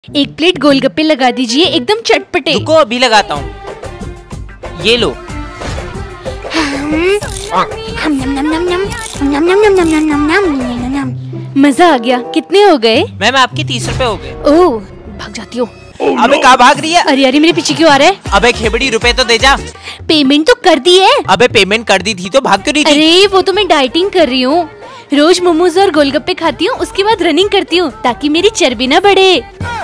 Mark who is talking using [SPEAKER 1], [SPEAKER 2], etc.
[SPEAKER 1] एक प्लेट गोलगप्पे लगा दीजिए, एकदम चटपटे।
[SPEAKER 2] रुको अभी लगाता हूँ, ये लो।
[SPEAKER 1] मजा आ गया। कितने हो गए?
[SPEAKER 2] मैम आपके 30 रुपए हो गए।
[SPEAKER 1] ओह, भाग जाती हूँ।
[SPEAKER 2] अबे कहाँ भाग रही है?
[SPEAKER 1] अरे मेरे पीछे क्यों आ रहा है?
[SPEAKER 2] अबे खेबड़ी रुपए तो दे जा।
[SPEAKER 1] पेमेंट तो कर दी है।
[SPEAKER 2] अबे पेमेंट कर दी थी तो भाग क्यों रही थी?
[SPEAKER 1] अरे वो तो मैं डाइटिंग कर रही हूँ, रोज मोमोज और गोलगप्पे खाती हूँ, उसके बाद रनिंग करती हूँ ताकि मेरी चर्बी न बढ़े।